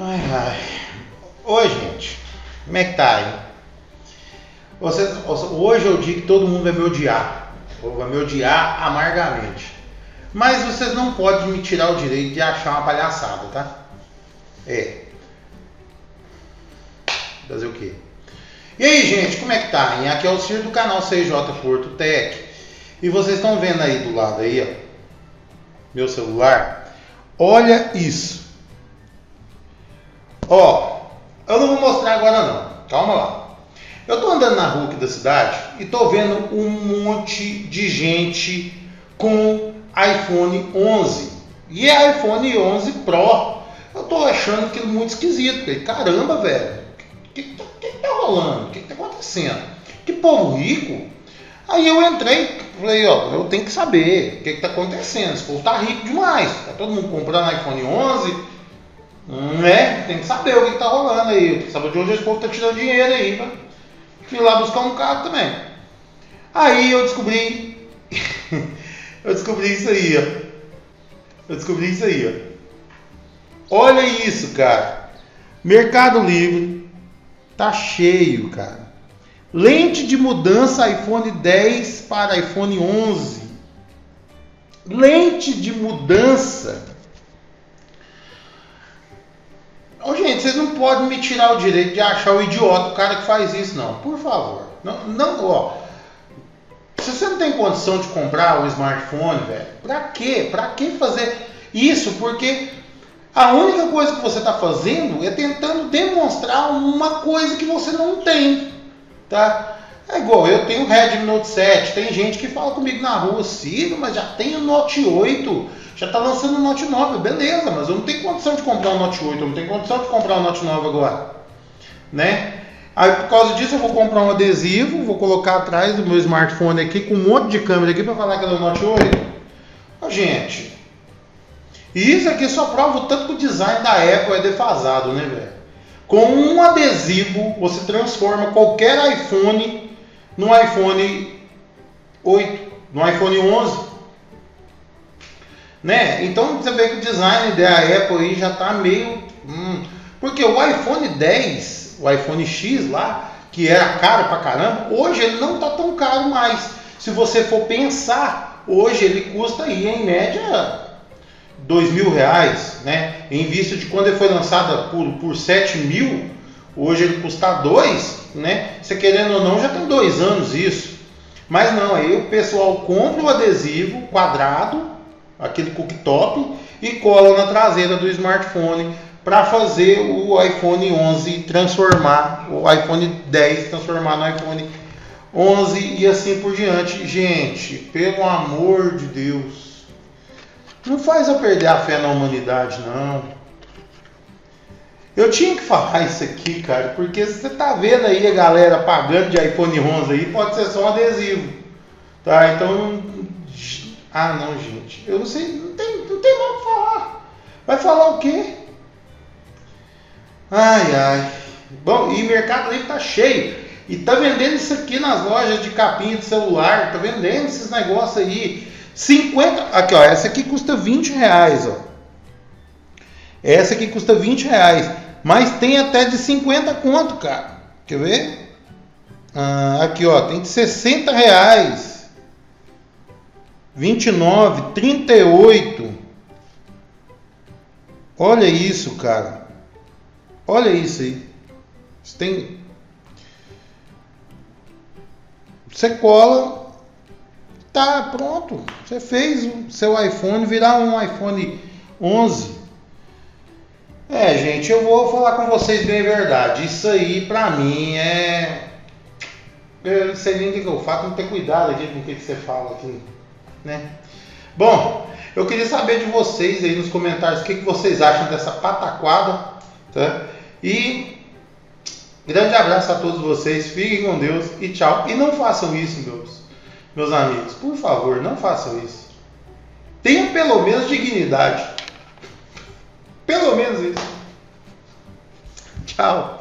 Ai, ai. Oi, gente. Como é que tá aí? Hoje é o dia que todo mundo vai me odiar. Ou vai me odiar amargamente. Mas vocês não podem me tirar o direito de achar uma palhaçada, tá? Fazer o quê? E aí, gente, como é que tá? Aqui é o Ciro do canal CJ Porto Tech. E vocês estão vendo aí do lado aí, ó, meu celular. Olha isso. Ó, eu não vou mostrar agora não. Calma lá. Eu tô andando na rua aqui da cidade e tô vendo um monte de gente com iPhone 11. E é iPhone 11 Pro. Eu tô achando aquilo muito esquisito. Porque, caramba, velho. O que tá rolando? O que tá acontecendo? Que povo rico. Aí eu entrei, falei, ó, eu tenho que saber o que tá acontecendo. Esse povo tá rico demais. Tá todo mundo comprando iPhone 11. Né? Tem que saber o que tá rolando aí. Tem que saber de onde esse povo tá tirando dinheiro aí, pra ir lá buscar um carro também. Aí eu descobri isso aí, ó. Olha isso, cara. Mercado Livre tá cheio, cara. Lente de mudança iPhone 10 para iPhone 11. Lente de mudança. Ô, gente, vocês não podem me tirar o direito de achar o idiota o cara que faz isso, não. Por favor. Não, ó. Se você não tem condição de comprar um smartphone, velho, pra quê? Pra que fazer isso? Porque a única coisa que você está fazendo é tentando demonstrar uma coisa que você não tem, tá? É igual, eu tenho o Redmi Note 7, tem gente que fala comigo na rua, Ciro, mas já tem o Note 8, já está lançando o Note 9, beleza, mas eu não tenho condição de comprar o Note 8, eu não tenho condição de comprar o Note 9 agora, né? Aí por causa disso eu vou comprar um adesivo, vou colocar atrás do meu smartphone aqui com um monte de câmera aqui para falar que é o Note 8. Ó, gente, e isso aqui só prova o tanto que o design da Apple é defasado, né, velho? Com um adesivo você transforma qualquer iPhone no iPhone 8, no iPhone 11, né? Então você vê que o design da Apple aí já tá meio... Porque o iPhone 10, o iPhone X lá, que era caro pra caramba, hoje ele não tá tão caro mais. Se você for pensar, hoje ele custa aí em média R$2.000, né? Em vista de quando ele foi lançado por 7 mil, hoje ele custa 2, né? Você querendo ou não, já tem 2 anos isso. Mas não, aí o pessoal compra o adesivo quadrado, aquele cooktop, e cola na traseira do smartphone para fazer o iPhone 11 transformar, o iPhone 10 transformar no iPhone 11 e assim por diante. Gente, pelo amor de Deus, não faz eu perder a fé na humanidade, não. Eu tinha que falar isso aqui, cara, porque você tá vendo aí a galera pagando de iPhone 11 aí, pode ser só um adesivo, tá? Então, não, gente, eu não sei, não tem mal o que falar. Vai falar o quê? Ai. Bom, e o Mercado Livre tá cheio. E tá vendendo isso aqui nas lojas de capinha de celular, tá vendendo esses negócios aí. 50, aqui ó, essa aqui custa R$20, ó. Essa aqui custa R$20, mas tem até de 50 conto, cara. Quer ver? Aqui ó, tem de R$60, 29, 38. Olha isso, cara. Olha isso aí. Você cola, tá pronto. Você fez o seu iPhone virar um iPhone 11. Gente, eu vou falar com vocês bem a verdade. Isso aí pra mim eu não sei nem o que eu faço, não ter cuidado aqui com o que você fala aqui, né? Bom, eu queria saber de vocês aí nos comentários o que vocês acham dessa pataquada, tá? E grande abraço a todos vocês, fiquem com Deus e tchau. E não façam isso, meus amigos, por favor, não façam isso. Tenham pelo menos dignidade. Pelo menos isso. Tchau.